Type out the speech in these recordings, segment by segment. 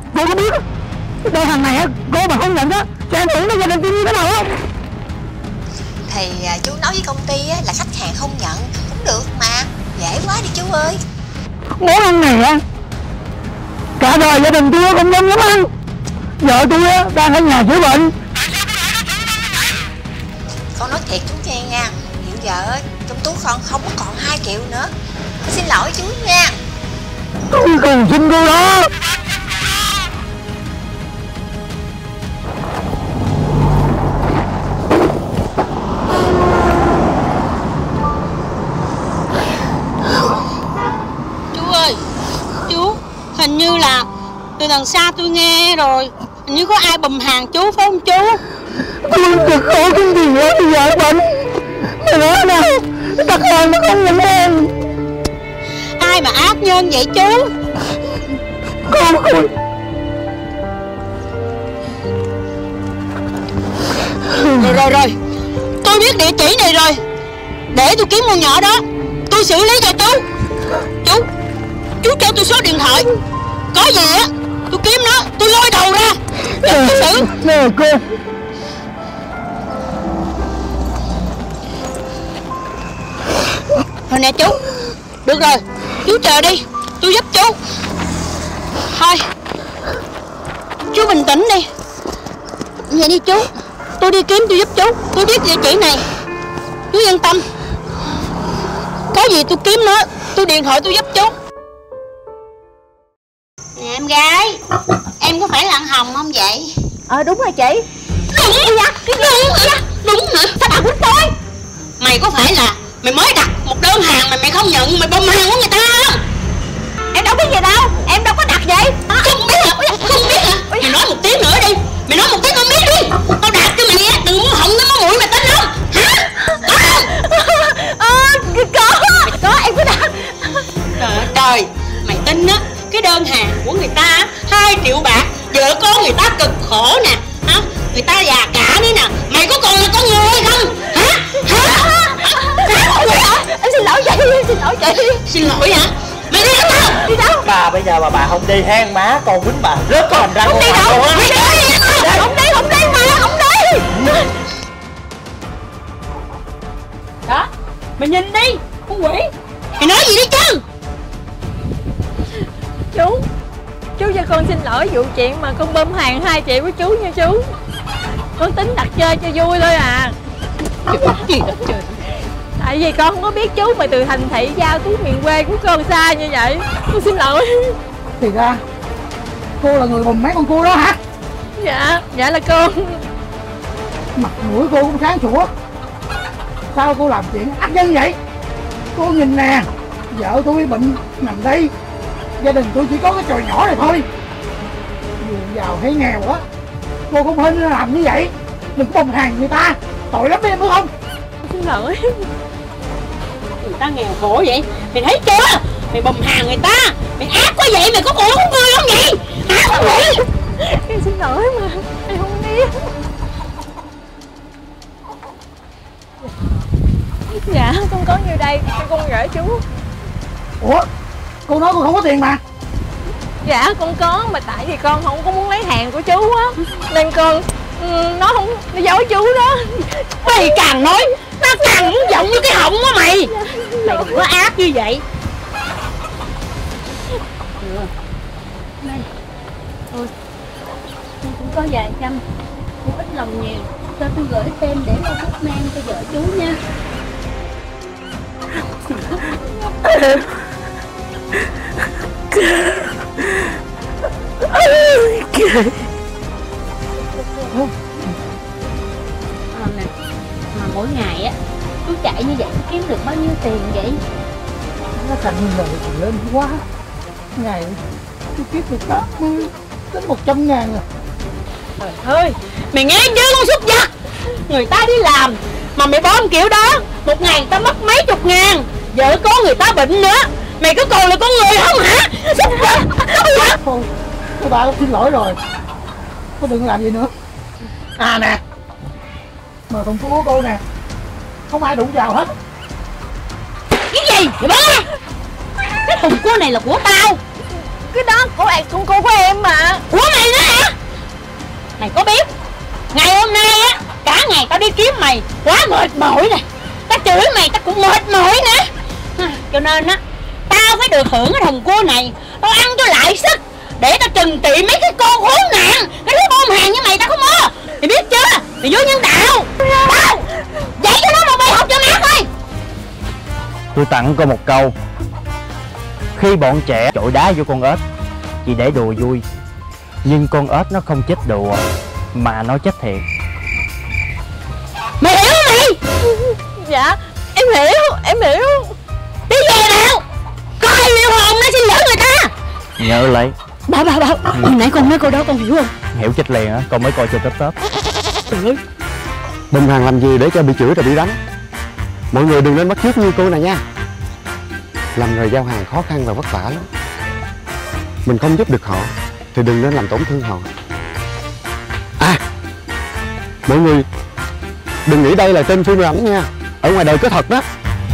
Cô có biết đơn hàng này cô mà không nhận đó sẽ ảnh hưởng đến gia đình tôi như thế nào không? Thì chú nói với công ty là khách hàng không nhận cũng được mà, dễ quá đi chú ơi. Món ăn này cả đời gia đình tôi không dám ăn. Vợ tôi đang ở nhà chữa bệnh. Con nói thiệt chú nghe nha, hiện giờ trong túi con không có còn 2 triệu nữa. Con xin lỗi chú nha. Tôi còn xin cô đó. Chú ơi, chú, hình như là từ đằng xa tôi nghe rồi, hình như có ai bầm hàng chú phải không chú? Tôi cực khổ kiếm tiền quá, bây giờ bệnh. Mày nói nào, đặt hàng mà không nhận hàng. Ai mà ác nhân vậy chú? Con ơi. Rồi, tôi biết địa chỉ này rồi. Để tôi kiếm con nhỏ đó, tôi xử lý cho chú. Chú cho tôi số điện thoại. Có gì tôi kiếm nó, tôi lôi đầu ra để tôi xử. Nè cô. Rồi nè chú. Được rồi, chú chờ đi, tôi giúp chú. Thôi, chú bình tĩnh đi. Vậy đi chú, tôi đi kiếm tôi giúp chú. Tôi biết địa chỉ này, chú yên tâm. Có gì tôi kiếm nó, tôi điện thoại tôi giúp chú. Nè em gái, em có phải là ăn Hồng không vậy? Đúng rồi chị. Đúng hả? Sao bà quýnh tôi? Mày có phải là mày mới đặt một đơn hàng mà mày không nhận, mày bơm hàng của người ta không? Em đâu biết gì đâu, em đâu có đặt vậy. Không biết hả? Mày nói một tiếng nữa đi. Mày nói một tiếng không biết đi. Tao đặt cho mày á, đừng muốn hỏng nó máu mũi, mày tin không? Hả? Có em có đặt. Trời, mày tin á, cái đơn hàng của người ta 2 triệu bạc, vợ con người ta cực khổ nè, hả? Người ta già cả nữa nè, mày có còn là con người hay không? Hả? Em xin lỗi chị. Xin lỗi hả? Mày đi đâu? Đi đâu? Bà bây giờ mà bà không đi hang má con quýnh bà rớt cái hàm răng. Không đi đâu? Mày đi. Không đi mà, không đi. Đó, mày nhìn đi, con quỷ. Mày nói gì đấy chứ? Chú cho con xin lỗi vụ chuyện mà con bơm hàng 2 triệu của chú nha chú. Con tính đặt chơi cho vui thôi à. Trời. Tại vì con không có biết chú mà từ thành thị giao tới miền quê của con xa như vậy. Con xin lỗi. Thì ra cô là người bầm mấy con cua đó hả? Dạ là con. Mặt mũi cô cũng sáng sủa. Sao cô làm chuyện ác nhân vậy? Cô nhìn nè, vợ tôi bệnh nằm đây, gia đình tôi chỉ có cái trò nhỏ này thôi. Dù giàu hay nghèo á, cô không nên làm như vậy. Đừng bầm hàng người ta, tội lắm em, đúng không? Xin lỗi. Người ta nghèo khổ vậy, mày thấy chưa? Mày bầm hàng người ta, mày ác quá vậy, mày có còn con người không vậy? Ác quá vậy. Em xin lỗi mà, em không biết. Dạ, con có nhiêu đây, cho con gửi chú. Ủa, cô nói cô không có tiền mà. Dạ con có, mà tại vì con không có muốn lấy hàng của chú á, nên con nó giấu chú đó. Mày càng nói nó càng giọng như cái họng á mày. Mày đừng có ác như vậy. Này, tôi cũng có vài trăm, chú ít lòng nhiều, cho tôi gửi thêm để lo thuốc men cho vợ chú nha. Nè, mà mỗi ngày á chú chạy như vậy kiếm được bao nhiêu tiền vậy? Nó thành lời thì lên quá. Ngày tôi kiếm được 80 đến 100 ngàn à. Trời ơi, mày nghe chứ con súc vật. Người ta đi làm mà mày bom kiểu đó, một ngày ta mất mấy chục ngàn, vợ có người ta bệnh nữa, mày có còn là con người không hả? Súc vật. Cô bà xin lỗi rồi, cô đừng làm gì nữa. À nè, mà thùng của cô nè, không ai đụng vào hết. Cái gì? Mày bắn ra. Cái thùng cua này là của tao. Cái đó của cô của em mà. Ủa? mày quá mệt mỏi nè. Tao chửi mày tao cũng mệt mỏi nữa. Cho nên á, tao phải được hưởng cái thùng cua này. Tao ăn cho lại sức để tao trừng trị mấy cái con khốn nạn, cái đứa bom hàng như mày tao không mua. Mày biết chưa? Mày vô nhân đạo. Tao dạy cho nó một bài học cho má coi. Tôi tặng cô một câu: khi bọn trẻ chọi đá vô con ếch chỉ để đùa vui, nhưng con ếch nó không chết đùa mà nó chết thiệt. Mày hiểu không mày? Dạ em hiểu. Đi về nào, coi liêu hồn nó xin lỗi người ta. Nhớ lấy. Bà hồi nãy con nói câu đó con hiểu không? Hiểu chết liền á, con mới coi cho tớp. Trời ơi, Bom hàng làm gì để cho bị chửi rồi bị đánh. Mọi người đừng nên bắt chước như cô này nha. Làm nghề giao hàng khó khăn và vất vả lắm. Mình không giúp được họ thì đừng nên làm tổn thương họ. À, mọi người đừng nghĩ đây là tên phim ảnh nha. Ở ngoài đời có thật đó.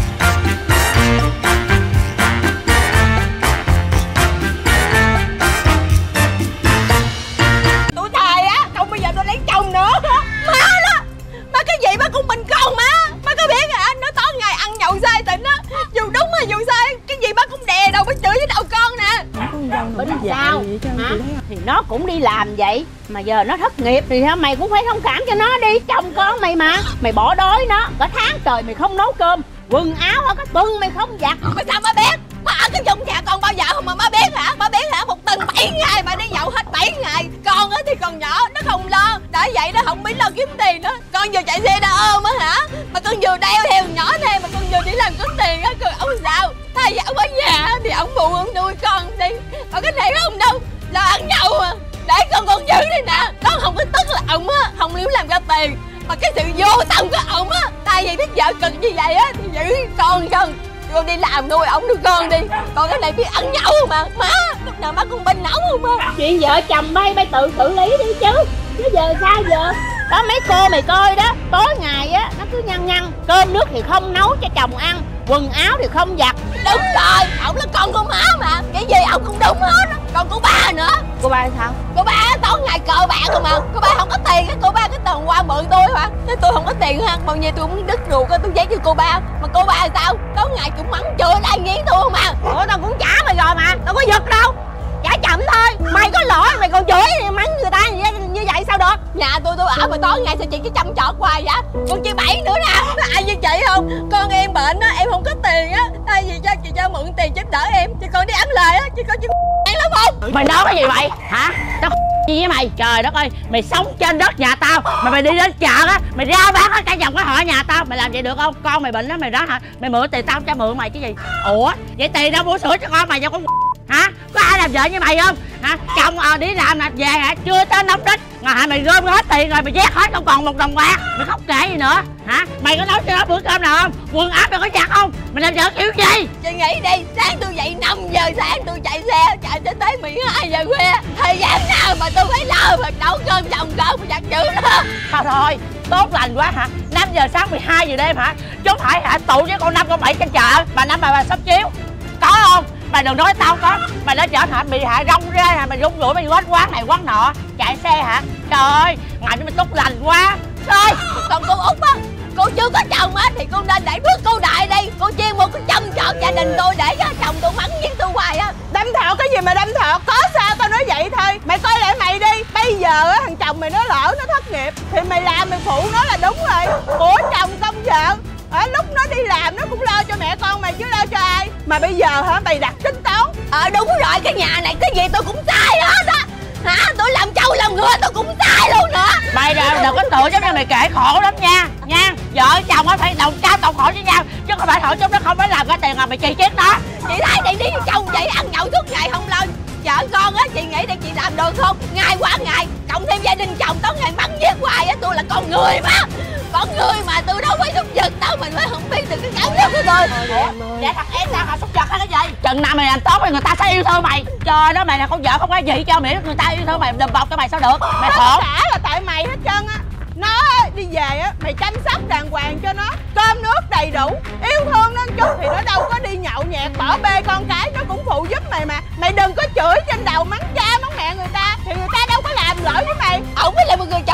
Tôi thề á, không bao giờ tôi lấy chồng nữa. Má đó, má cái gì má cũng bình con má. Má có biết hả, nó tối ngày ăn nhậu say tỉnh á, dù đúng hay dù sai, cái gì má cũng đè đầu má chửi với đầu con nè. bởi vì sao hả? Thì nó cũng đi làm vậy mà giờ nó thất nghiệp thì mày cũng phải thông cảm cho nó đi. Chồng con mày mà mày bỏ đói nó cả tháng trời, mày không nấu cơm, quần áo ở cái tuần mày không giặt. Mà sao má biết? Má ở cái vùng nhà con bao giờ không mà má biết hả? Má biết hả? Một tuần 7 ngày mà đi nhậu hết 7 ngày. Con á thì còn nhỏ, nó không lo. Đã vậy nó không biết lo kiếm tiền đó. Con vừa chạy xe đa ôm á hả? Mà con vừa đeo theo nhỏ thêm, mà con vừa đi làm kiếm tiền á. Rồi ông sao? Thay vì ông ở nhà thì ông phụ ông nuôi con đi. Còn cái này không đâu, lo ăn nhậu à. Để con giữ đi nè. Con không có tức là ông á không liếu làm ra tiền, mà cái sự vô tâm của ông á. Tại vì biết vợ cực như vậy á thì giữ con đi làm nuôi ổng nuôi con đi. Còn cái này biết ăn nhậu không mà. Má lúc nào má cũng bên ổng không má. Chuyện vợ chồng bay tự xử lý đi chứ giờ sao giờ. Đó mấy cô mày coi đó, tối ngày á nó cứ nhăn cơm nước thì không nấu cho chồng ăn, quần áo thì không giặt. Đúng rồi, ổng là con của má mà, cái gì ổng cũng đúng hết á. Còn của ba nữa. Cô ba sao? Cô ba tối ngày cờ bạc không mà. Cô ba không có tiền á, cô ba cái tuần qua mượn tôi mà. Thế tôi không có tiền ha, bao nhiêu tôi muốn đứt ruột á, tôi giấy cho cô ba. Mà cô ba sao? Tối ngày cũng mắng chửi lại nghiến tôi không à. Ủa tao cũng trả mày rồi mà, tao có giật đâu. Trả chậm thôi, mày có lỗi mày còn chửi thì mắng người ta như vậy sao được. Nhà tôi ở mà tối ngày sao chị cứ chăm chọt hoài vậy? Con chị Bảy nữa nè, ai như chị không? Con em bệnh á, em không có tiền á, thay vì cho chị cho mượn tiền giúp đỡ em, chị còn đi ăn lời á, chị có chị ăn lắm không? Mày nói cái gì vậy hả? Tao gì với mày? Trời đất ơi, mày sống trên đất nhà tao mà mày đi đến chợ á, mày ra bán hết cả dòng cái họ nhà tao, mày làm vậy được không? Con mày bệnh đó mày đó hả? Mày mượn tiền tao cho mượn mày chứ gì? Ủa vậy tiền đâu mua sữa cho con mày cho con hả? Có ai làm vợ như mày không hả? Chồng đi làm là về hả, chưa tới nóng đít mà hả mày gom hết tiền rồi mày vét hết không còn một đồng bạc, mày khóc kể gì nữa hả? Mày có nấu cho nó bữa cơm nào không? Quần áo mày có giặt không? Mày làm vợ kiểu gì? Chị nghĩ đi, sáng tôi dậy 5 giờ sáng tôi chạy xe cho tới 12 giờ khuya, thời gian nào mà tôi phải lo mà nấu cơm chồng cơm mà giặt chữ đó. Thôi tốt lành quá hả? 5 giờ sáng 12 giờ đêm hả? Chứ phải hả tụ với con 5 con 7 trên chợ bà năm bà sắp chiếu có không? Mày đừng nói tao có. Mày đã chở hả bị hả rong ra hả, mày rung rủi mày quán quán này quán nọ chạy xe hả? Trời ơi ngày cho mày tốt lành quá rồi. Còn cô Út á, cô chưa có chồng á thì cô nên đẩy bước cô đại đi. Cô chuyên một cái chăm chọt gia đình tôi để cho chồng tôi mắng với tôi hoài á. Đâm thọt cái gì mà đâm thọt, có sao tao nói vậy thôi. Mày coi lại mày đi, bây giờ á thằng chồng mày nó lỡ nó thất nghiệp thì mày làm mày phụ nó là đúng rồi. Của chồng công vợ ở lúc nó đi làm nó cũng lo cho mẹ con mày chứ lo cho ai. Mà bây giờ hả mày đặt tính toán. Đúng rồi, cái nhà này cái gì tôi cũng sai hết á hả. Tôi làm trâu làm ngựa tôi cũng sai luôn nữa. Mày đừng có tự cho nên mày kể khổ lắm nha vợ chồng á phải đồng cao đồng khổ với nhau chứ không phải thổi chúng nó không phải làm ra tiền mà mày chi chết đó. Chị thấy đi với chồng vậy ăn nhậu suốt ngày không lo vợ con á, chị nghĩ để chị làm được không? Ngày qua ngày cộng thêm gia đình chồng tối ngày mắng giết hoài á. Tôi là con người mà, con người mà tôi đâu phải súc vật đâu, mình phải không biết được cái cảm xúc của tôi. Dạ thằng em sao hả súc vật hay cái gì? Chừng nào mày làm tốt thì người ta sẽ yêu thương mày. Trời đó mày là con vợ không có gì cho miễn người ta yêu thương mày đùm bọc cho mày sao được. Mày khổ cả là tại mày hết trơn á. Nó đi về á mày chăm sóc đàng hoàng cho nó, cơm nước đầy đủ, yêu thương nó chút thì nó đâu có đi nhậu nhẹt bỏ bê con cái, nó cũng phụ giúp mày mà. Mày đừng có chửi trên đầu mắng cha mắng mẹ người ta thì người ta đâu có làm lỗi với mày. Ổng mới là một người chồng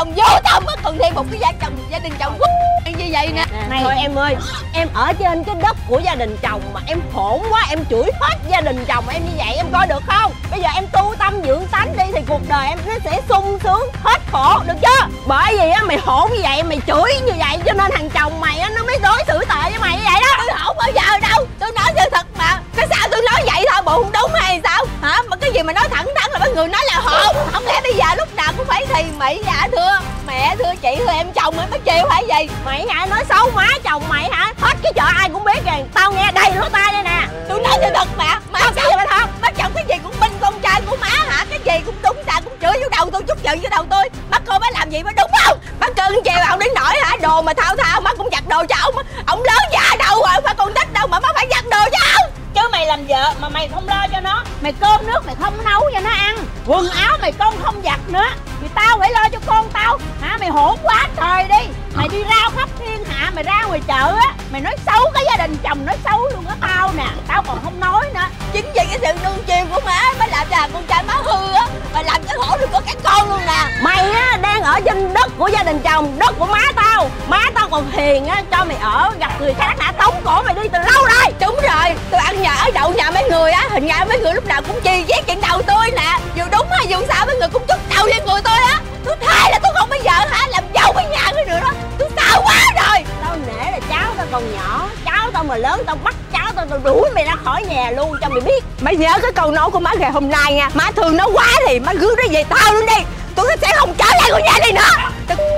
chồng vô tâm á, còn thêm một cái gia đình chồng như vậy nè. Này thôi em ơi, em ở trên cái đất của gia đình chồng mà em hỗn quá, em chửi hết gia đình chồng em như vậy em coi được không? Bây giờ em tu tâm dưỡng tánh đi thì cuộc đời em nó sẽ sung sướng hết khổ, được chưa? Bởi vì á mày hỗn như vậy, mày chửi như vậy cho nên thằng chồng mày á nó mới đối xử tệ với mày như vậy đó. Tôi hỗn bao giờ đâu, tôi nói sự thật mà. Cái sao tôi nói vậy thôi, bộ không đúng hay sao hả? Mà cái gì mà nói thẳng thắn là mấy người nói là hỗn. Không lẽ bây giờ lúc nào cũng phải thì mỹ dạ thưa mẹ, thưa chị, thưa em chồng mới chịu phải gì? Mày hả, nói xấu má chồng mày hả? Hết cái chợ ai cũng biết kìa, tao nghe đầy lỗ tai đây nè. Tôi nói sự thật mà sao vậy mà không? Bác chồng cái gì cũng binh con trai của má hả? Cái gì cũng đúng sai, cũng chửi vô đầu tôi, chút giận vô đầu tôi. Bác coi má làm gì mới đúng không? Bác cơn chiều ông đến nỗi hả, đồ mà thao thao má cũng giặt đồ cho ông lớn già đâu rồi, phải con thích đâu mà má phải giặt đồ cho ông. Chứ mày làm vợ mà mày không lo cho nó, mày cơm nước mày không nấu cho nó ăn, quần áo mày con không giặt nữa thì tao phải lo cho con tao hả? Mày hỗn quá trời đi, mày đi rao khắp thiên hạ, mày ra ngoài chợ á mày nói xấu cái gia đình chồng, nói xấu luôn á tao nè, tao còn không nói nữa. Chính vì cái sự nuông chiều của má mới làm cho con trai má hư á, mà làm cho khổ được có cái con luôn nè. Mày á đang ở trên đất của gia đình chồng, đất của má tao còn hiền á cho mày ở, gặp người khác đã tống cổ mày đi từ lâu rồi. Đúng rồi, tôi ăn nhà ở đậu nhà mấy người á, hình nhà mấy người lúc nào cũng chi vét chuyện đầu tôi nè, dù đúng hay dù sao mấy người cũng chút đầu trên người tôi á. Tôi thề là tôi không bao giờ hả làm dâu với nhà cái nữa đó, tôi sợ quá rồi. Tao nể là cháu tao còn nhỏ, cháu tao mà lớn tao bắt cháu tao đuổi mày ra khỏi nhà luôn cho mày biết. Mày nhớ cái câu nói của má ngày hôm nay nha, má thương nó quá thì má rước nó về tao luôn đi, tôi sẽ không trở lại con nhà này nữa.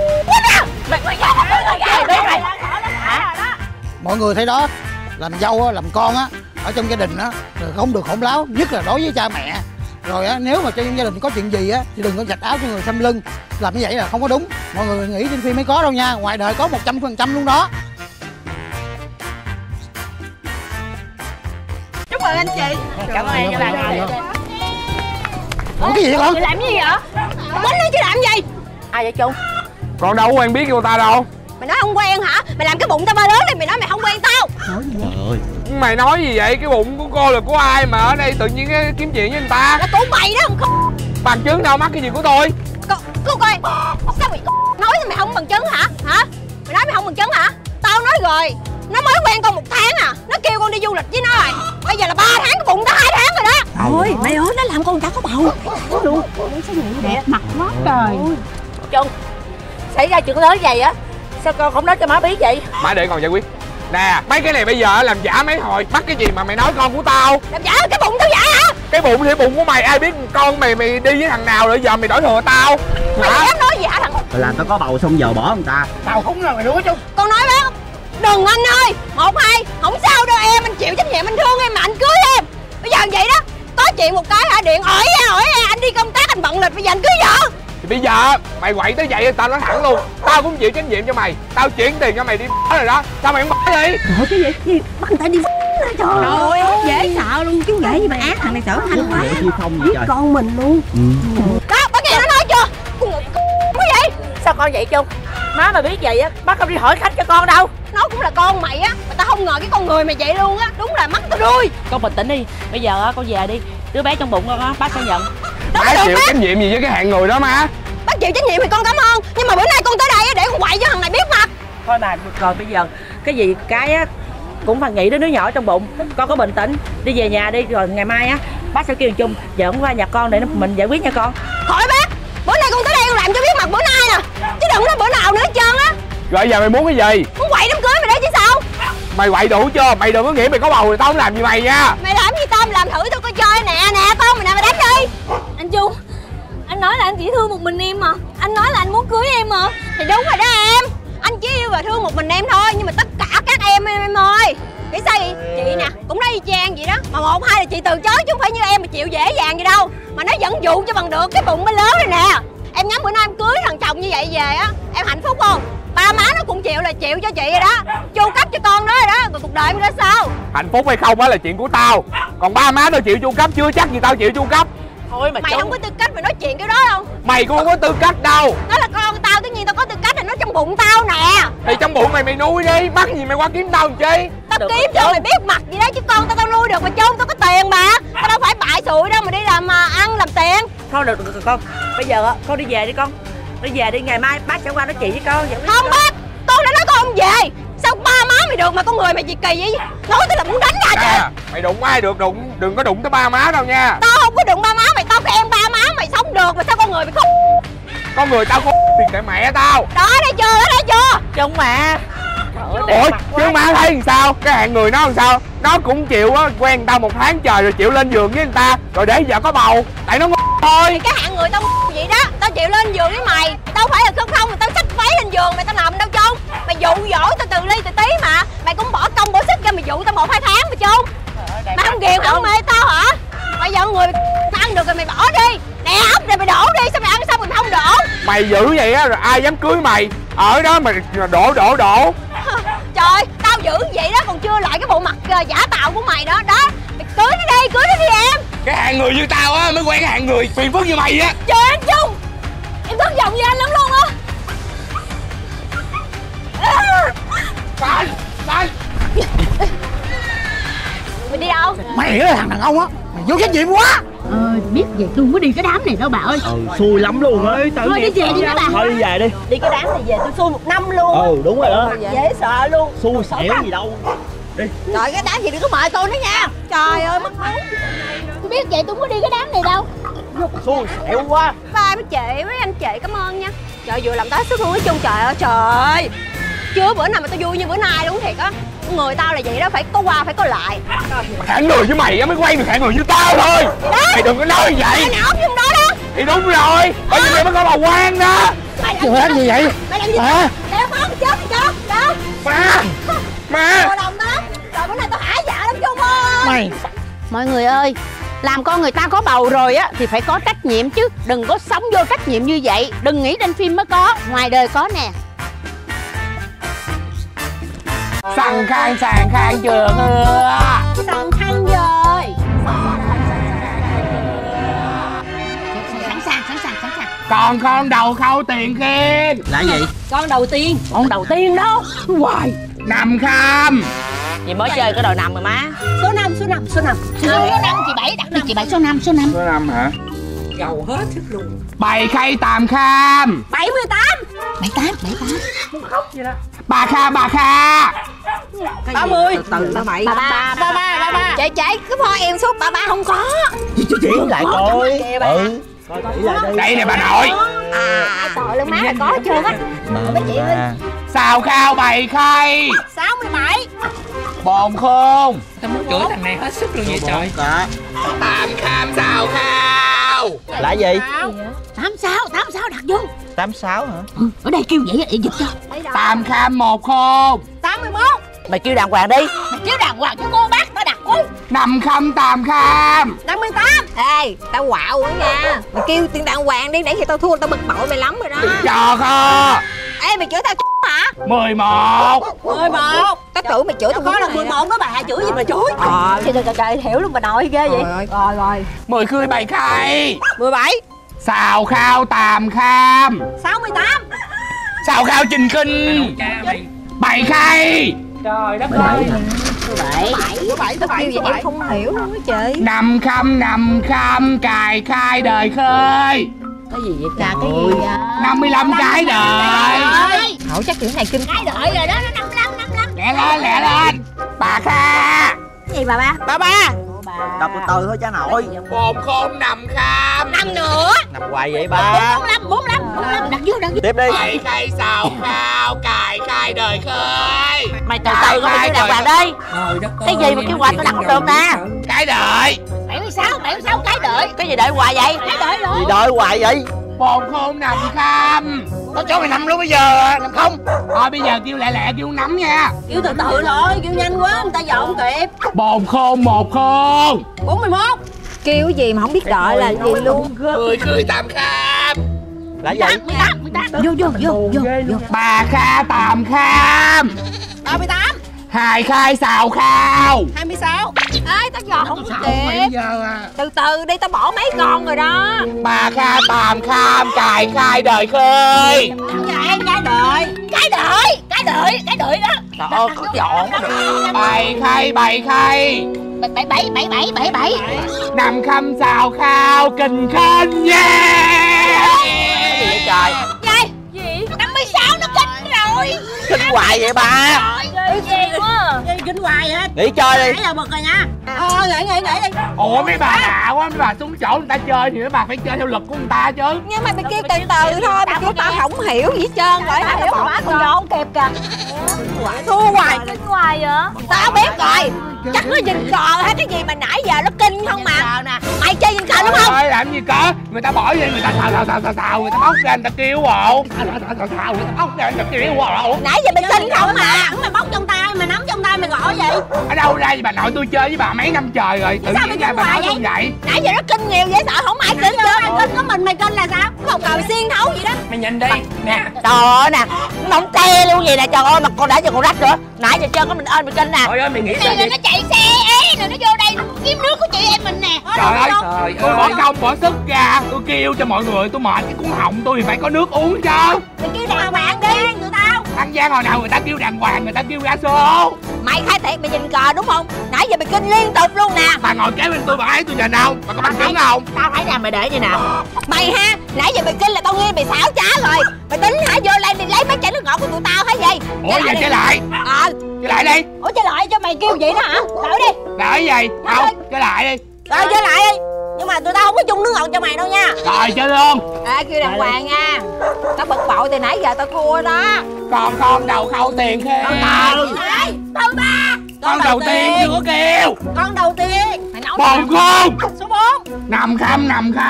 Mọi người thấy đó, làm dâu á, làm con á, ở trong gia đình á không được hỗn láo, nhất là đối với cha mẹ. Rồi á, nếu mà trong gia đình có chuyện gì á thì đừng có giặt áo cho người xăm lưng, làm như vậy là không có đúng. Mọi người nghĩ trên phim mới có đâu nha, ngoài đời có 100% luôn đó. Chúc mừng anh chị. Cảm ơn các bạn. Ủa cái gì vậy con? Chị làm gì vậy? Quýnh nó chứ làm gì? Ai vậy Trung? Con đâu có quen biết người ta đâu. Mày nói không quen hả? Mày làm cái bụng tao ba lớn đi, mày nói mày không quen tao. Nói gì vậy? Mày nói gì vậy? Cái bụng của cô là của ai mà ở đây tự nhiên kiếm chuyện với người ta? Là của mày đó không? Bằng chứng đâu, mắc cái gì của tôi? Cô coi, sao mày nói thì mày không bằng chứng hả? Hả? Mày nói mày không bằng chứng hả? Tao nói rồi, nó mới quen con 1 tháng à, nó kêu con đi du lịch với nó rồi. Bây giờ là 3 tháng, cái bụng tao 2 tháng rồi đó. Thôi mày ơi, nó làm con đã có bầu luôn. Đẹp mặt nó trời. Trung, xảy ra chuyện lớn vậy á, sao con không nói cho má biết vậy? Má để con giải quyết. Nè, mấy cái này bây giờ làm giả mấy hồi, mắc cái gì mà mày nói con của tao? Làm giả cái bụng tao giả hả? Cái bụng thì bụng của mày, ai biết con mày đi với thằng nào rồi giờ mày đổi thừa tao? Mày dám nói giả thằng? Rồi làm tao có bầu xong giờ bỏ người ta. Tao không là mày đúng chứ. Con nói bác, đừng anh ơi, 1, 2, không sao đâu em, anh chịu trách nhiệm, anh thương em mà anh cưới em. Bây giờ vậy đó, có chuyện một cái hả, điện ỏi ra, anh đi công tác anh bận lịch, bây giờ anh cưới vợ. Thì bây giờ mày quậy tới vậy tao nói thẳng luôn, tao cũng chịu trách nhiệm cho mày, tao chuyển tiền cho mày đi rồi đó, sao mày không bỏ đi? Trời cái gì? Bắt người ta đi trời ơi, dễ sợ luôn, chú dễ gì mà ác, thằng này sợ hành quá. Giết con mình luôn. Đó, bác nghe nó nói chưa? Cái gì? Sao con vậy Trung? Má mà biết vậy á, bác không đi hỏi khách cho con đâu. Nó cũng là con mày á, mà tao không ngờ cái con người mày vậy luôn á, đúng là mắt tao đuôi. Con bình tĩnh đi, bây giờ con về đi, đứa bé trong bụng con á, bác sẽ nhận. Má chịu trách nhiệm gì với cái hạng người đó má? Bác chịu trách nhiệm thì con cảm ơn, nhưng mà bữa nay con tới đây để con quậy cho thằng này biết mặt. Thôi mà rồi bây giờ cái gì cái á cũng phải nghĩ đến đứa nhỏ trong bụng, con có bình tĩnh đi về nhà đi, rồi ngày mai á bác sẽ kêu thằng Trung dẫn qua nhà con để mình giải quyết nha con. Khỏi bác, bữa nay con tới đây con làm cho biết mặt bữa nay nè, chứ đừng nói bữa nào nữa hết trơn á. Rồi giờ mày muốn cái gì? Muốn quậy đám cưới mày đấy chứ sao? Mày quậy đủ chưa? Mày đừng có nghĩ mày có bầu rồi tao không làm gì mày nha. Mày làm gì tao, mày làm thử tao coi chơi nè con mày nè, mày đánh đi. Anh Trung, anh nói là anh chỉ thương một mình em mà, anh nói là anh muốn cưới em mà. Thì đúng rồi đó em, anh chỉ yêu và thương một mình em thôi, nhưng mà tất cả các em ơi. Nghĩ sao vậy? Chị nè, cũng nói y chang vậy đó, mà 1, 2 là chị từ chối chứ không phải như em mà chịu dễ dàng gì đâu. Mà nó vẫn dụ cho bằng được cái bụng mới lớn này nè. Em nhắm bữa nay em cưới thằng chồng như vậy về á, em hạnh phúc không? Ba má nó cũng chịu là chịu cho chị rồi đó, chu cấp cho con đó rồi đó, rồi cuộc đời em ra sao? Hạnh phúc hay không á là chuyện của tao, còn ba má nó chịu chu cấp chưa chắc gì tao chịu chu cấp. Thôi mà mày không có tư cách mà nói chuyện cái đó đâu. Mày cũng không có tư cách đâu. Nó là con tao, tất nhiên tao có tư cách, là nó trong bụng tao nè. Thì trong bụng mày nuôi đi, mắc gì mày qua kiếm tao làm chi? Tao kiếm cho mày biết mặt gì đó chứ con tao nuôi được mà chung, tao có tiền mà. Tao đâu phải bại sụi đâu mà đi làm ăn làm tiền. Thôi được con, bây giờ con đi về đi con. Nó về đi, ngày mai bác sẽ qua nói chuyện với con. Không bác, con đã nói con không về. Sao ba má mày được mà con người mày gì kỳ vậy? Nói tới là muốn đánh ra chứ. Mày đụng ai được đụng, đừng có đụng tới ba má đâu nha. Tao không có đụng ba má mày, tao khen ba má mày sống được mà sao con người mày không? Con người tao không thì kệ mẹ tao. Đó đây chưa, đó đây chưa? Trông mà. Ủa chứ má thấy làm sao? Cái hạng người nó làm sao? Nó cũng chịu á, quen người ta 1 tháng trời rồi chịu lên giường với người ta rồi để vợ có bầu. Tại nó thôi. Thì cái hạng người tao vậy đó, tao chịu lên giường với mày. Đâu phải là không mà tao xách váy lên giường mày tao nằm đâu Chung. Mày dụ dỗ tao từ ly từ tí mà. Mày cũng bỏ công bỏ sức ra mày dụ tao 1-2 tháng mà Chung. Mày không ghiền không mê tao hả? Bây giờ người mày ăn được rồi mày bỏ đi. Nè ốc rồi mày đổ đi, sao mày ăn xong mày không đổ? Mày dữ vậy á rồi ai dám cưới mày? Ở đó mày đổ. Trời, tao dữ vậy đó còn chưa lại cái bộ mặt giả tạo của mày đó. Đó, mày cưới nó đi em. Cái hạng người như tao á mới quen cái hạng người phiền phức như mày á. Trời anh Chung, em thất vọng với anh lắm luôn á. Anh Mày đi đâu? Mày là thằng đàn ông á, mày vô trách nhiệm quá. Biết vậy tôi không có đi cái đám này đâu bà ơi. Xui lắm luôn á. Thôi đi về đi các bà. Thôi đi về đi. Đi cái đám này về tôi xui 1 năm luôn. Đúng rồi đó. Dễ sợ luôn. Xui xẻo gì đâu. Đi. Trời, cái đám gì đừng có mời tôi nữa nha. Trời ơi mất máu. Tôi biết vậy tôi không có đi cái đám này đâu. Xui xẻo quá. Bye mấy chị, mấy anh chị cảm ơn nha. Trời vừa làm tái sức luôn á Chung, trời ơi trời. Chưa bữa nào mà tao vui như bữa nay đúng thiệt á. Người tao là vậy đó, phải có qua phải có lại. Hạng người với mày á mới quen được hạng người như tao thôi. Mày đừng có nói như vậy. Mày nào Chung đó đó. Thì đúng rồi, bởi vì mày mới có bà quan đó. Chưa làm gì vậy? Mày làm gì hả? Đeo máu mày chết mày chết. Đó. Má. Đồ đồng đó. Trời bữa nay tao hả dạ lắm Chung ơi. Mày. Mọi người ơi, làm con người ta có bầu rồi á thì phải có trách nhiệm chứ. Đừng có sống vô trách nhiệm như vậy. Đừng nghĩ trên phim mới có, ngoài đời có nè. Sẵn khang chưa hưa. Sẵn khăn rồi. Sẵn sàng. Còn con đầu khâu tiền khiên. Là gì? Con đầu tiên. Con đầu tiên đó. Hoài. Nằm kham. Chị mới chơi cái đòi nằm rồi má. Số 5 chị 7 đặt đi chị 7 số 5 Số 5 hả? Gầu hết sức luôn. Bày khay tàm kham. 78. Bà kha 30. Từ mày. Ba. Chạy cái pho em số 33 không có. Chỉ lại coi. Coi kỹ lại đi. đây nè bà nội. Trời luôn má là có hết trơn á. Mấy chị ơi. Xào khao bày khay. 67. Bồn khôn. Tao muốn chửi thằng này hết sức luôn vậy trời. Tàm kham xào khao. Là gì? 86 đặt vô. 86 hả? Ở đây kêu vậy để dịch cho. Tàm kham 1 khôn. 81. Mày kêu đàng hoàng đi. Mày kêu đàng hoàng cho cô bác tao đặt coi. 5 khâm tàm kham. 58. Ê, tao quạo quá nha. Mày kêu tiền đàng hoàng đi, nãy khi tao thua tao bực bội mày lắm rồi đó. Trò kho. Ê mày chửi tao hả? 11. 11. Tao tưởng mày chửi tao Có là 11 đó bà, chửi gì mà chửi. Trời hiểu luôn bà nội ghê vậy. Rồi. 10 khươi bày khay. 17. Xào khao tàm kham. 68. Xào khao trình kinh. Bày khay. Trời đất ơi. 7 tao kêu vậy em không hiểu luôn á chị. 5 khâm cài khai đời khơi. Cái gì vậy cha? Cái gì vậy? 55 cái đời. Hỏi chắc kiểu này kinh Cái đợi rồi đó, nó 55. Lẹ lên. Bà Kha. Cái gì bà ba? Đọc từ từ thôi cha nội. Bồn khôn 5 khâm. 5 nữa. Nằm hoài vậy ba. 45 đặt vô. Tiếp đi. Bày khay xào khao cài khai đời khơi. Mày từ từ coi mày kêu đàng hoàng đi. Cái gì mà kêu hoài tao đặt không được nè. Cái đợi. 76 cái đợi. Cái gì đợi hoài vậy? Cái đợi rồi. Gì đợi hoài vậy? Bồn khôn 5 khâm. Tao cho mày nằm luôn bây giờ. Nằm không? Thôi bây giờ kêu lẹ kêu nắm nha. Kêu từ từ thôi, kêu nhanh quá người ta dọn không kịp. Bồn khôn 1 khôn. 41. Kêu cái gì mà không biết đợi là gì luôn. 10 khươi tàm kham. Là vậy? 18. Vô. Bà Kha tàm kham. 38. 2 khai xào khao. 26. Ê tao dò không kịp. Từ từ đi tao bỏ mấy con rồi đó. Bà Kha tàm kham cài khai đời khơi. Cái đợi đó. Trời ơi, có dọn có được. Bày khay 77. 5 khâm xào khao kình khênh. Yeah. Cái gì vậy trời? Vậy kinh hoài vậy ba? Ghê quá. Kinh hoài hả? Nghỉ chơi đi. Nãy là bực rồi nha. Nghỉ đi. Ủa mấy bà lạ quá, mấy bà xuống chỗ người ta chơi thì mấy bà phải chơi theo luật của người ta chứ. Nhưng mà mày kêu từ từ thôi, mày kêu tao không hiểu gì hết trơn rồi. Hả? Bỏ con vô không kịp kìa. Thua hoài. Kinh hoài vậy? Tao biết rồi. Chắc nó nhìn cờ hay cái gì mà nãy giờ nó kinh không mà. Mày chơi nhìn cờ đúng không? Ơi làm gì có. Người ta bỏ vậy, người ta xào, người ta bóc ra người ta kêu bộ. Xào, người ta bóc ra người ta kêu bộ. Nãy giờ mày kinh không mà. Mày bóc trong tay, mày nắm trong tay mày gõ vậy? Ở đâu ra vậy bà nội, tôi chơi với bà mấy năm trời rồi. Tự nhiên ra bà nói không vậy? Nãy giờ nó kinh nhiều dễ sợ không ai kinh chứ. Kinh có mình mày kinh là sao? Không cờ xuyên thấu gì đó. Mày nhìn đi nè. Trời ơi nè, nóng te luôn vậy nè, trời ơi mà con đã giờ còn rách nữa. Nãy giờ chơi có mình ơn mày kinh nè. Trời ơi mày nghĩ sao Này vậy? nó chạy xe ế rồi nó vô đây nó kiếm nước của chị em mình nè. Trời ơi, tôi bỏ công bỏ sức ra, tôi kêu cho mọi người, tôi mệt cái cuốn họng tôi thì phải có nước uống chứ. Mày kêu đàng hoàng đi tụi tao. Ăn gian hồi nào người ta kêu đàng hoàng, người ta kêu ra số. Mày khai thiệt mày nhìn cờ đúng không? Nãy giờ mày kinh liên tục luôn nè. Bà ngồi kế bên tôi bà thấy tôi nhìn không? Bà có bằng chứng không? Tao thấy là mày để vậy nè. Mày ha, nãy giờ mày kinh là tao nghe mày xảo trá rồi. Mày tính hả vô lại mày lấy mấy chai nước ngọt của tụi tao hả gì? Ủa vậy chơi lại. Chơi lại đi. Ủa chơi lại cho mày kêu vậy đó hả? Đợi đi. Đợi gì? Không, chơi lại đi. Rồi chơi lại đi. Nhưng mà tụi tao không có chung nước ngọt cho mày đâu nha. Rồi chơi luôn. Kêu đàng hoàng nha. Tao bực bội từ nãy giờ tao thua đó. Còn con đầu khâu tiền khe. Thứ ba. Con đầu tiên chưa có kêu. Con đầu tiên. Mày nói Bồn khôn. Số 4. Nằm khăm.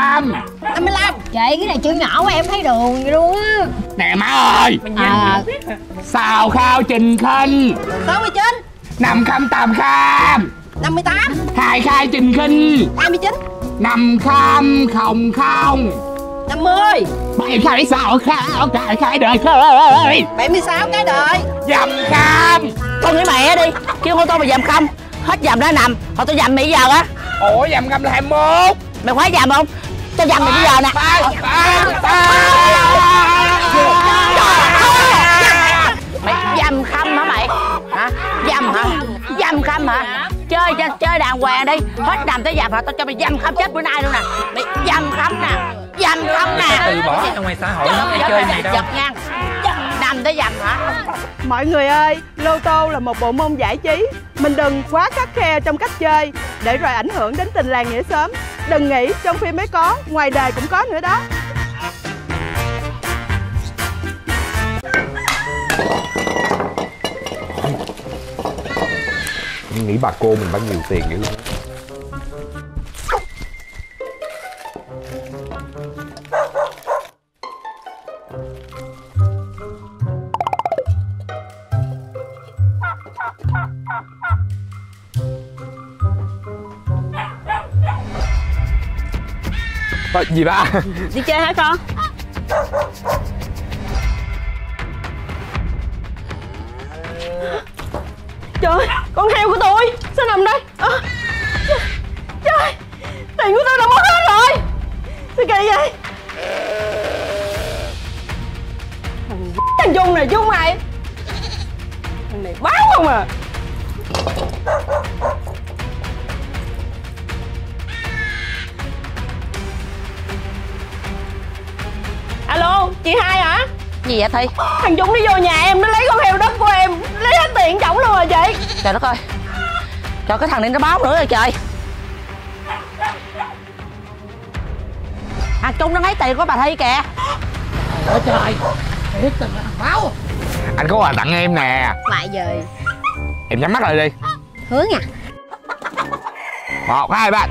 55. Chị cái này chữ nhỏ em thấy đường vậy luôn á. Nè má ơi. Xào khao Trình Khinh. 69. Nằm khăm Tàm Kham. 58. Khai khai Trình Khinh. 29. Nằm kham không không. 50. Bảy khai xào khao khai khai đời khơi. 76 cái đời. Dầm kham. Con nghĩ mẹ đi, kêu con tôi mà dầm không? Hết dầm đó nằm, thôi tôi dầm mày bây giờ á. Ủa dầm kham là 21. Mày khoái dầm không? Cho dầm mày bây giờ nè. Mày dầm khăm hả mày? Hả? Dầm hả? Dầm khăm hả? Chơi đàng hoàng đi. Hết dầm tới dầm hả? Tao cho mày dầm khăm chết bữa nay luôn nè. Mày dầm khăm nè. Dầm khăm nè. Từ bỏ ở ngoài xã hội nó hay chơi này đâu. Giật ngang. Dầm tới dầm hả? Mọi người ơi, lô tô là một bộ môn giải trí. Mình đừng quá khắt khe trong cách chơi, để rồi ảnh hưởng đến tình làng nghĩa xóm. Đừng nghĩ trong phim mới có, ngoài đời cũng có nữa đó. Nghĩ bà cô mình bao nhiêu tiền vậy luôn. Gì ba? Đi chơi hả con? Trời, con heo của tôi sao nằm đây? Trời, tiền của tôi đã mất hết rồi. Sao kỳ vậy? Thằng Dung này, thằng này báo không à. Alo, chị Hai hả? Gì vậy Thi? Thằng Dung nó vô nhà em, nó lấy con heo đất của em, lấy hết tiền chổng luôn rồi chị. Trời đất ơi. Trời, cái thằng này nó báo nữa rồi trời. Thằng Trung nó lấy tiền của bà Thi kìa. Ôi trời, thiệt tình là thằng báo. Anh có quà tặng em nè. Lại rồi. Em nhắm mắt lại đi. Hứa nha. 1, 2, 3.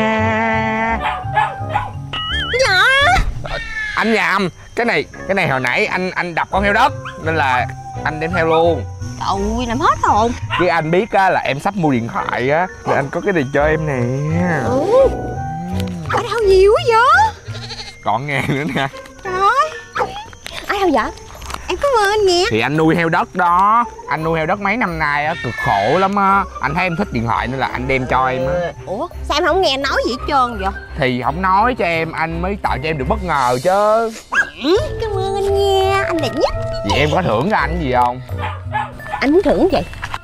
Nhỏ. Anh nhầm. Cái này hồi nãy anh đập con heo đất nên là anh đem theo luôn. Ôi làm hết hồn. Chứ anh biết á là em sắp mua điện thoại á nên anh có cái này cho em nè. Ở đâu nhiều quá vậy? Còn ngàn nữa nè. Trời ơi. Ai đâu vậy? Em cảm ơn anh nghe. Thì anh nuôi heo đất đó. Anh nuôi heo đất mấy năm nay á, cực khổ lắm á. Anh thấy em thích điện thoại nên là anh đem cho em á. Ủa sao em không nghe anh nói gì hết trơn vậy? Thì không nói cho em, anh mới tạo cho em được bất ngờ chứ. Cảm ơn anh nghe, anh đẹp nhất. Vậy em có thưởng cho anh gì không? Anh muốn thưởng gì?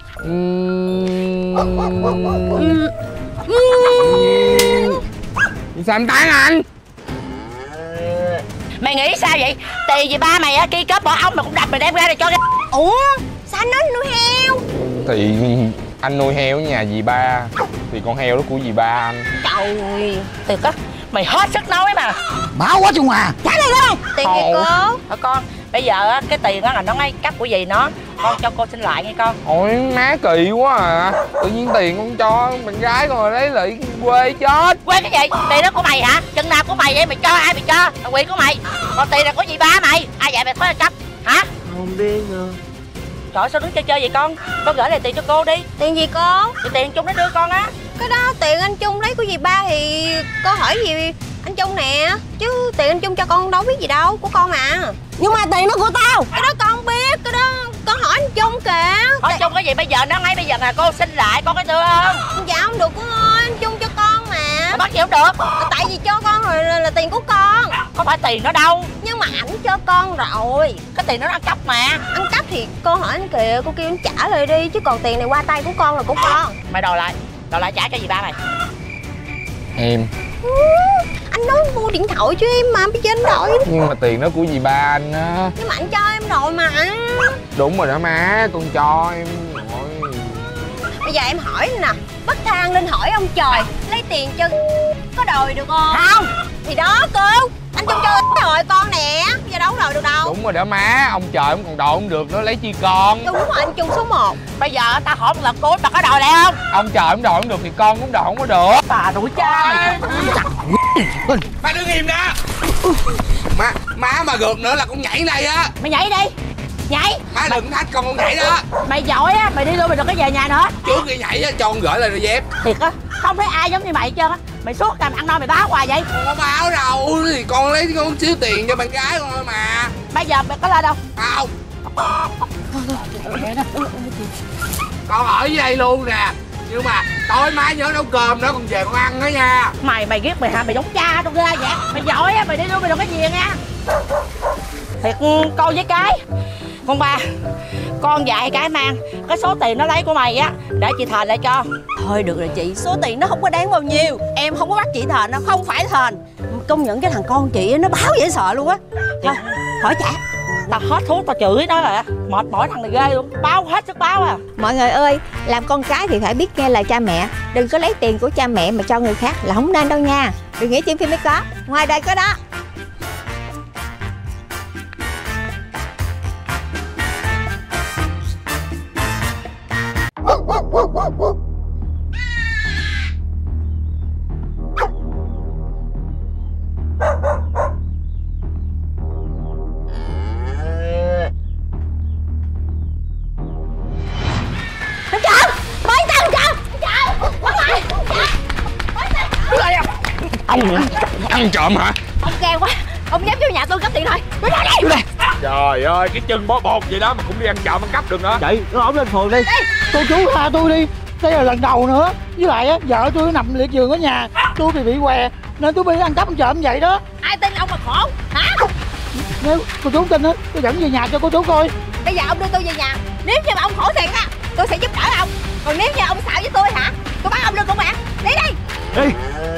Sao em tán anh? Mày nghĩ sao vậy? Tiền gì ba mày á, kia cướp bỏ ống mày cũng đập mày đem ra để cho cái Ủa sao anh nói nuôi heo? Thì anh nuôi heo ở nhà dì ba, thì con heo đó của dì ba anh. Trời ơi, Tiệc á, mày hết sức nói mà. Báo quá Trung Hòa. Trả lời con. Tiền gì cô? Thôi con, bây giờ á, cái tiền đó là nó ngay cắp của dì nó. Con cho cô xin lại nghe con. Ôi má kỳ quá à. Tự nhiên tiền con cho bạn gái con rồi lấy lại quê chết. Quê cái gì? Tiền đó của mày hả? Chừng nào của mày vậy? Mày cho ai mày cho? Là quyền của mày. Còn tiền là của dì ba mày. Ai vậy mày thối cắp hả? Không biết nữa. Trời ơi, sao đứng chơi vậy con? Con gửi lại tiền cho cô đi. Tiền gì cô? Thì tiền Trung nó đưa con á. Cái đó tiền anh Trung lấy của dì ba thì cô hỏi gì anh Trung nè. Chứ tiền anh Trung cho con đâu biết gì đâu, của con mà. Nhưng mà tiền đó của tao. Cái đó con biết, cái đó con hỏi anh Trung kìa. Hỏi Trung cái gì bây giờ nó ngay bây giờ là cô xin lại con cái đưa không? Dạ không được con ơi, anh Trung cho con mà. Mà bắt gì không được? Tại vì cho con rồi là tiền của con. Không phải tiền nó đâu. Nhưng mà ảnh cho con rồi. Cái tiền nó ăn cắp mà. Ăn cắp thì cô hỏi anh kìa, cô kêu anh trả lời đi. Chứ còn tiền này qua tay của con là của con. Mày đòi lại trả cho dì ba mày. Em. Anh nói mua điện thoại cho em mà, bây giờ anh đòi. Nhưng mà tiền đó của dì ba anh á. Nhưng mà anh cho em rồi mà. Đúng rồi đó má, con cho em rồi. Bây giờ em hỏi nè, bắt thang lên hỏi ông trời lấy tiền cho có đòi được không? Không. Thì đó cô, anh Trung cho rồi con nè, bây giờ đâu có đòi được đâu. Đúng rồi đó má, ông trời ông còn đòi không được nó lấy chi con. Đúng rồi anh Trung số 1. Bây giờ tao hỏi một lần cuối bà có đòi lại không? Ông trời ông đòi không được thì con cũng đòi không có được. Bà đuổi trai. Má đứng im đó. Má mà gượt nữa là con nhảy này á. Mày nhảy đi. Nhảy. Má đừng thách con nhảy đó. Mày giỏi á, mày đi luôn mày đừng có về nhà nữa. Trước khi nhảy á cho con gửi lại đôi dép. Thiệt á, không thấy ai giống như mày hết trơn á. Mày suốt ngày ăn no mày báo hoài vậy. Con có báo đâu, thì con lấy con xíu tiền cho bạn gái con thôi mà. Bây giờ mày có lên đâu? Không. Con ở dưới đây luôn nè. Nhưng mà tối má nhớ nấu cơm nữa, con về con ăn đó nha. Mày ghét mày hả? Mày giống cha tao ghê vậy. Mày giỏi á, mày đi luôn mày đừng có về nha. Thiệt con với cái. Con ba, con dạy cái mang cái số tiền nó lấy của mày á để chị Thền lại cho. Thôi được rồi chị, số tiền nó không có đáng bao nhiêu. Em không có bắt chị Thền, nó không phải Thền. Công nhận cái thằng con chị nó báo dễ sợ luôn á. Thôi, khỏi trả. Tao hết thuốc tao chửi nó rồi á. Mệt mỏi thằng này ghê luôn. Báo hết sức báo à. Mọi người ơi, làm con cái thì phải biết nghe lời cha mẹ. Đừng có lấy tiền của cha mẹ mà cho người khác là không nên đâu nha. Đừng nghĩ trên phim mới có, ngoài đời có đó. Ông ăn trộm hả? Ông gan quá, ông dám vô nhà tôi cắp tiền thôi. Đưa ra đây. Trời ơi, cái chân bó bột vậy đó mà cũng đi ăn trộm ăn cắp được nữa. Chị, nó ổn lên phường đi. Cô chú tha tôi đi, đây là lần đầu nữa. Với lại á, vợ tôi nằm liệt giường ở nhà, tôi thì bị què nên tôi bị ăn cắp ăn trộm vậy đó. Ai tin ông mà khổ hả? Nếu cô chú tin á, tôi dẫn về nhà cho cô chú coi. Bây giờ ông đưa tôi về nhà. Nếu như mà ông khổ thiệt á, tôi sẽ giúp đỡ ông. Còn nếu như ông xạo với tôi hả, tôi bắt ông đưa công an. Đi đi. Đi.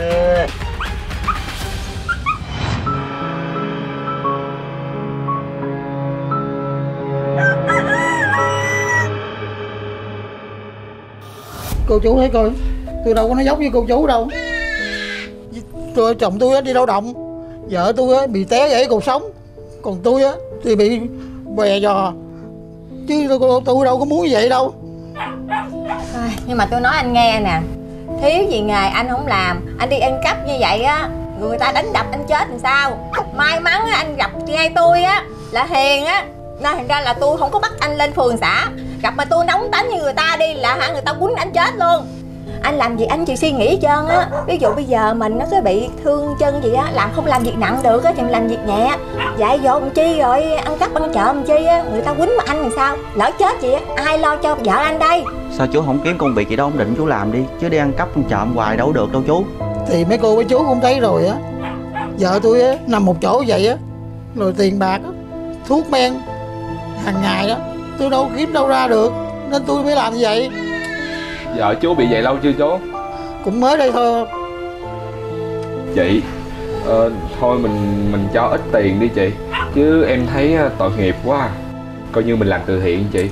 Cô chú thấy coi, tôi đâu có nói dốc với cô chú đâu. Chồng tôi đi lao động, vợ tôi bị té gãy cột sống, còn tôi thì bị què giò. Chứ tôi đâu có muốn như vậy đâu. Nhưng mà tôi nói anh nghe nè, thiếu gì nghề anh không làm, anh đi ăn cắp như vậy á, người ta đánh đập anh chết làm sao? May mắn anh gặp ngay tôi á là hiền á, nên thành ra là tôi không có bắt anh lên phường xã. Gặp mà tôi nóng tánh như người ta đi là người ta quýnh anh chết luôn. Anh làm gì anh chịu suy nghĩ hết trơn á. Ví dụ bây giờ mình nó cứ bị thương chân gì á, làm không làm việc nặng được á thì mình làm việc nhẹ. Dạy dỗ làm chi rồi ăn cắp ăn trộm làm chi á, người ta quýnh mà anh làm sao? Lỡ chết gì á, ai lo cho vợ anh đây? Sao chú không kiếm công việc gì đâu ổn định chú làm đi, chứ đi ăn cắp ăn trộm hoài đâu được đâu chú. Thì mấy cô mấy chú cũng thấy rồi á, vợ tôi á nằm một chỗ vậy á, rồi tiền bạc á, thuốc men hàng ngày đó tôi đâu kiếm đâu ra được, nên tôi mới làm như vậy. Vợ chú bị vậy lâu chưa chú? Cũng mới đây thôi. Chị, thôi mình cho ít tiền đi chị, chứ em thấy tội nghiệp quá. coi như mình làm từ thiện chị.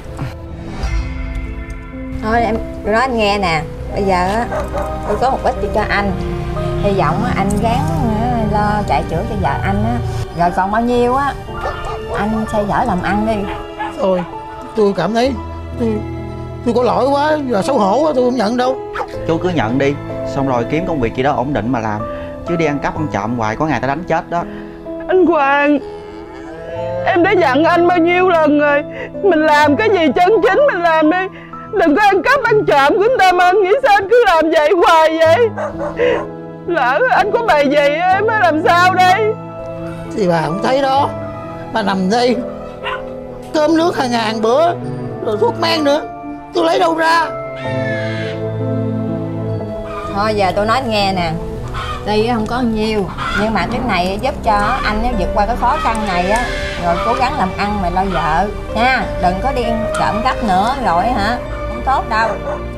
Thôi em, tôi nói anh nghe nè. Bây giờ á, tôi có một ít cho anh. Hy vọng á, anh gắng lo chạy chữa cho vợ anh á. Rồi còn bao nhiêu á, anh xoay sở làm ăn đi. Thôi, tôi cảm thấy tôi có lỗi quá và xấu hổ quá, tôi không nhận đâu. Chú cứ nhận đi, xong rồi kiếm công việc gì đó ổn định mà làm. Chứ đi ăn cắp ăn trộm hoài có ngày ta đánh chết đó. Anh Hoàng, em đã dặn anh bao nhiêu lần rồi, mình làm cái gì chân chính mình làm đi, đừng có ăn cắp ăn trộm của người ta mà anh nghĩ sao anh cứ làm vậy hoài vậy? Lỡ anh có bày gì em mới làm sao đây? Thì bà không thấy đó, bà nằm đây cơm nước hàng ngàn bữa, rồi thuốc men nữa, tôi lấy đâu ra? Thôi giờ tôi nói anh nghe nè. Tuy không có nhiều, nhưng mà cái này giúp cho anh vượt qua cái khó khăn này á, rồi cố gắng làm ăn mà lo vợ nha. Đừng có đi trộm cắp nữa rồi hả, không tốt đâu.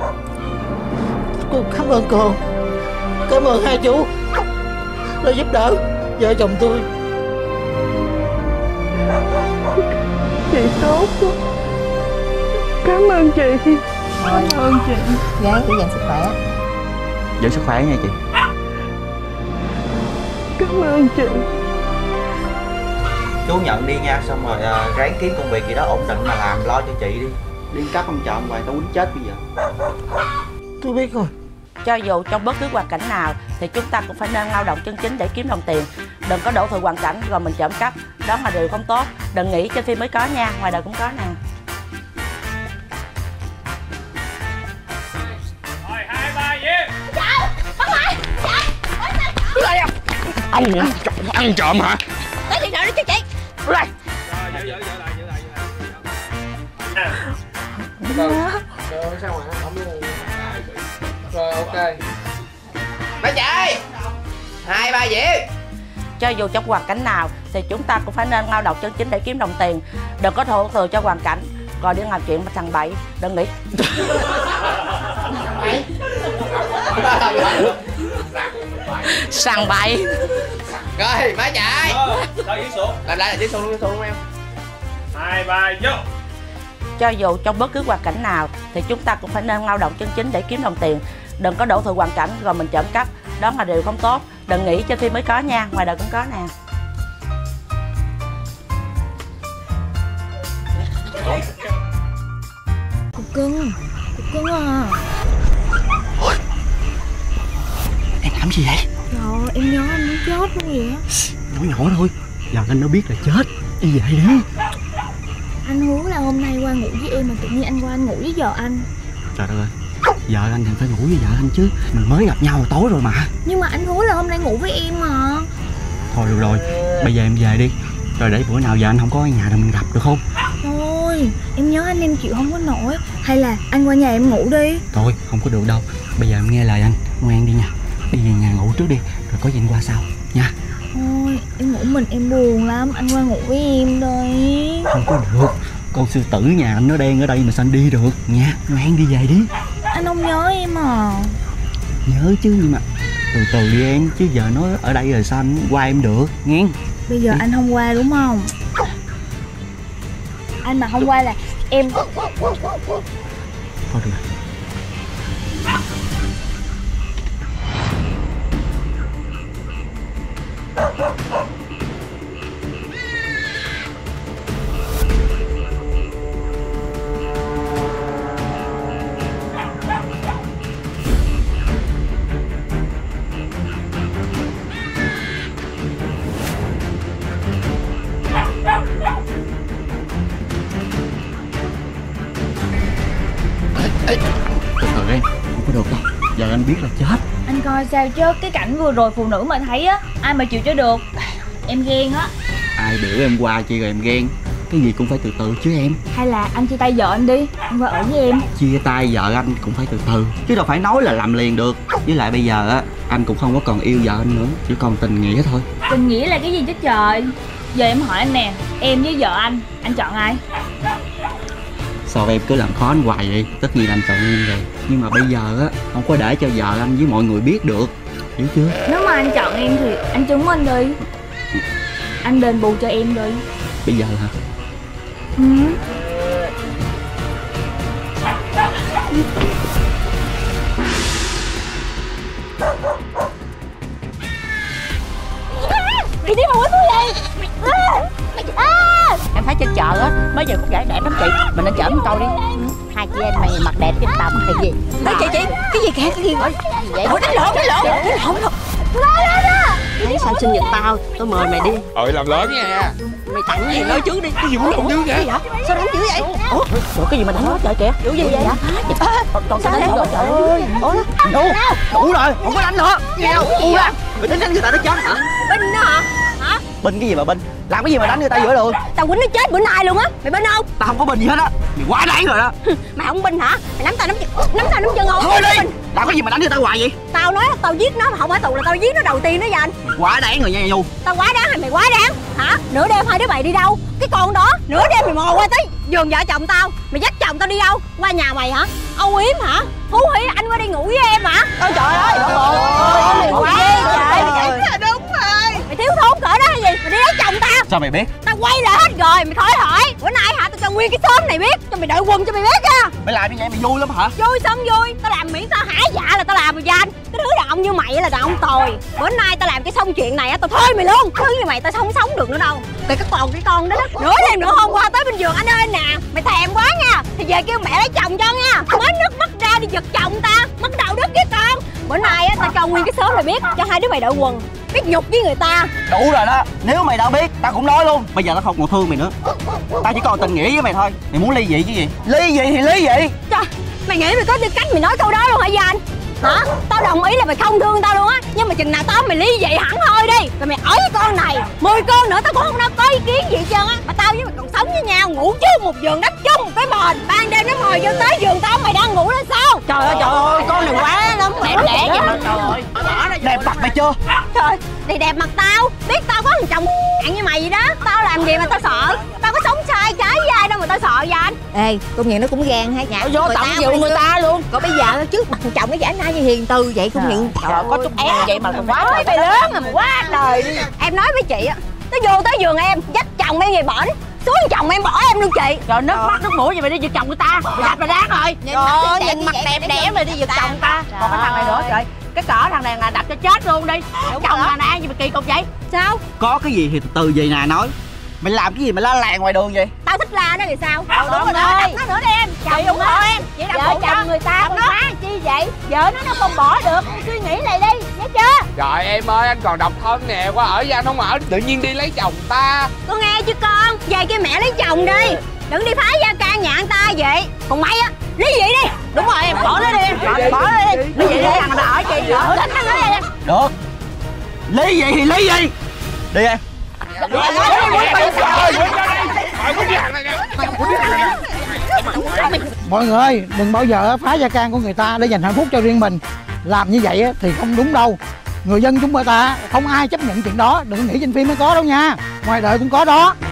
Cô cảm ơn cô, cảm ơn hai chú đã giúp đỡ vợ chồng tôi. Chị tốt quá, cảm ơn chị. Cảm ơn chị. Gắng giữ gìn sức khỏe. Giữ sức khỏe nha chị. Cảm ơn chị. Chú nhận đi nha, xong rồi ráng kiếm công việc gì đó ổn định mà làm, lo cho chị đi. Đi cắp ăn trộm hoài tao quýnh chết bây giờ. Tôi biết rồi. Cho dù trong bất cứ hoàn cảnh nào thì chúng ta cũng phải nên lao động chân chính để kiếm đồng tiền. Đừng có đổ thừa hoàn cảnh rồi mình trộm cắp, đó là điều không tốt. Đừng nghĩ trên phim mới có nha, ngoài đời cũng có nè. Rồi 2, 3 về. Ông ăn trộm hả? Nói chuyện nào đó chứ chị. Lại. Rồi giữ lại. Được, sao mà không luôn. Rồi ok. Má chạy 2, 3 về. Cho dù trong hoàn cảnh nào thì chúng ta cũng phải nên lao động chân chính để kiếm đồng tiền. Đừng có đổ thừa cho hoàn cảnh rồi đi làm chuyện mà thằng bậy. Đừng nghĩ sằng bậy. Rồi má chạy. Làm lại là dưới xuồng luôn em. 2, 3 vô. Cho dù trong bất cứ hoàn cảnh nào thì chúng ta cũng phải nên lao động chân chính để kiếm đồng tiền. Đừng có đổ thừa hoàn cảnh rồi mình trộm cắp, đó là điều không tốt. Đừng nghĩ trên phim mới có nha, ngoài đời cũng có nè. Cục cưng à. Em làm gì vậy? Trời ơi, em nhớ anh muốn chết luôn vậy. Nhỏ nhỏ thôi, giờ anh nó biết là chết. Đi về đi. Anh hứa là hôm nay qua ngủ với em mà tự nhiên anh qua anh ngủ với vợ anh. Trời đất ơi, vợ anh thì phải ngủ với vợ anh chứ. Mình mới gặp nhau tối rồi mà. Nhưng mà anh hứa là hôm nay ngủ với em mà. Thôi được rồi, bây giờ em về đi. Rồi để bữa nào giờ anh không có ở nhà rồi mình gặp được không? Thôi, em nhớ anh em chịu không có nổi. Hay là anh qua nhà em ngủ đi. Thôi, không có được đâu. Bây giờ em nghe lời anh, ngoan đi nha. Đi về nhà ngủ trước đi, rồi có gì anh qua sau nha. Thôi, em ngủ mình em buồn lắm. Anh qua ngủ với em đi. Không có được, con sư tử nhà anh nó đang ở đây mà sao anh đi được nha. Ngoan đi về đi. Anh không nhớ em à? Nhớ chứ, nhưng mà từ từ đi em. Chứ giờ nó ở đây rồi sao anh qua em được nghe. Bây giờ anh không qua đúng không? Anh mà không qua là em... Thôi được rồi. Từ từ em, không có được đâu. Giờ anh biết là chết. Anh coi sao chứ, cái cảnh vừa rồi phụ nữ mà thấy á, ai mà chịu cho được. Em ghen á. Ai biểu em qua chi rồi em ghen. Cái gì cũng phải từ từ chứ em. Hay là anh chia tay vợ anh đi, anh qua ở với em. Chia tay vợ anh cũng phải từ từ, chứ đâu phải nói là làm liền được. Với lại bây giờ á, anh cũng không có còn yêu vợ anh nữa, chỉ còn tình nghĩa thôi. Tình nghĩa là cái gì chứ trời? Giờ em hỏi anh nè, em với vợ anh chọn ai? Sao em cứ làm khó anh hoài vậy? Tất nhiên anh chọn em rồi. Nhưng mà bây giờ á, không có để cho vợ anh với mọi người biết được, hiểu chưa? Nếu mà anh chọn em thì anh chứng minh đi. Anh đền bù cho em đi. Bây giờ hả? Mày đi hùa tôi gì? Em thấy trên chợ á mấy giờ khúc gãy đẹp lắm chị, mình nên chở một câu đi. Hai chị em mày mặt đẹp cái tầm hay gì? Chị cái gì kìa, cái gì vậy? Ủa đánh lộn Thấy sao sinh nhật tao, tôi mời mày đi. Làm lớn nha. Mày tặng gì nói trước đi. Cái gì muốn đụng dữ vậy? Sao đánh dữ vậy? Ủa cái gì mà đánh nó trời kìa? Kiểu gì vậy? Còn sao đánh rồi trời ơi. Đủ rồi, không có đánh nữa. Nghe đâu? U ra. Mày tính đánh người ta nó chết hả? Binh đó hả? Hả? Binh cái gì mà binh? Làm cái gì mà đánh người ta giữa đường? Tao quýnh nó chết bữa nay luôn á. Mày binh không? Tao không có binh gì hết á. Mày quá đáng rồi đó. Mày không binh hả? Mày nắm tao nắm chân không? Thôi đi. Làm cái gì mà đánh người ta hoài vậy? Tao nói là tao giết nó mà không phải tù là tao giết nó đầu tiên đó Danh. Mày quá đáng rồi nha Nhu. Tao quá đáng hay mày quá đáng? Hả? Nửa đêm hai đứa mày đi đâu? Cái con đó nửa đêm mày mò qua tới giường vợ chồng tao. Mày dắt chồng tao đi đâu? Qua nhà mày hả? Âu yếm hả? Hú hí anh qua đi ngủ với em hả? Ôi trời ơi. Mày quá trời. Đúng rồi. Mày thiếu thốn cỡ đó hay gì? Mày đi lấy chồng tao. Sao mày biết? Tao quay lại hết rồi, mày khỏi hỏi. Bữa nay hả, tao cho nguyên cái xóm này biết, cho mày đội quần cho mày biết nha. Mày làm như vậy mày vui lắm hả? Vui xong vui, tao làm miễn tao hả dạ là tao làm rồi Danh. Cái thứ đàn ông như mày là đàn ông tồi. Bữa nay tao làm cái xong chuyện này á, tao thôi mày luôn. Thứ như mày tao không sống được nữa đâu. Mày có còn cái con đó đó. Nửa đêm nữa hôm qua tới bên giường anh ơi nè. Mày thèm quá nha. Thì về kêu mẹ lấy chồng cho nha. Mới nước mắt ra đi giật chồng ta. Mất đạo đức với con. Bữa nay á tao cho nguyên cái xóm này biết, cho hai đứa mày đội quần. Biết nhục với người ta. Đủ rồi đó. Nếu mày đã biết, tao cũng nói luôn. Bây giờ tao không còn thương mày nữa. Tao chỉ còn tình nghĩa với mày thôi. Mày muốn ly dị chứ gì? Ly dị thì ly dị. Trời, mày nghĩ mày có tư cách mày nói câu đó luôn hả Danh? Hả? Tao đồng ý là mày không thương tao luôn á. Nhưng mà chừng nào tao mày ly dị hẳn thôi đi. Rồi mày ở với con này 10 con nữa tao cũng không đâu có ý kiến gì hết trơn á. Mà tao với mày còn sống với nhau, ngủ chung một giường, đắp chung một cái mền. Ban đêm nó mồi vô tới giường tao mày đang ngủ là sao? Trời ơi, con này quá lắm. Đẹp đẽ vậy mà trời ơi. Đẹp mặt mày chưa? Trời, thì đẹp mặt tao. Biết tao có thằng chồng ăn như mày vậy đó. Tao làm gì mà tao sợ? Tao có sống sai trái với ai đâu mà tao sợ vậy anh? Ê, công nhận nó cũng gan ha. Nhà vô tận dụ người ta luôn. Còn bây giờ trước mặt thằng chồng cái giả na như hiền từ vậy công nhận. Trời có chút ép vậy mà quá trời. Mày lớn mà quá trời đi. Em nói với chị á, nó vô tới giường em, dắt chồng em về bển. Xuống chồng em bỏ em luôn chị. Trời nước mắt nước mũi gì mày đi giật chồng người ta. Đẹp là đáng rồi. Trời ơi, nhìn mặt đẹp đẽ mày đi giật chồng người ta. Còn cái thằng này nữa trời. Cái cỡ thằng này là đập cho chết luôn đi. Chồng là nè gì mà kỳ cục vậy? Sao? Có cái gì thì từ từ vậy nè nói. Mày làm cái gì mà la làng ngoài đường vậy? Tao thích la đó thì sao? Đúng rồi đó, đập nó nữa đi em. Chồng ủng hộ em. Chị đập chồng người ta con phá chi vậy? Vợ nó không bỏ được. Suy nghĩ lại đi, nhớ chưa? Trời em ơi, anh còn độc thân nè, qua ở với anh không ở tự nhiên đi lấy chồng ta. Con nghe chứ con, về kêu mẹ lấy chồng đi. Đừng đi phá gia can nhà anh ta vậy. Còn mày á, lý dị đi. Đúng rồi em, bỏ nó đi em. Bỏ nó đi. Lý dị đi, thằng nào ở chị nữa. Được. Lý dị thì lý dị. Đi em. Mọi người ơi, đừng bao giờ phá gia can của người ta để dành hạnh phúc cho riêng mình. Làm như vậy thì không đúng đâu. Người dân chúng ta không ai chấp nhận chuyện đó. Đừng nghĩ trên phim mới có đâu nha. Ngoài đời cũng có đó.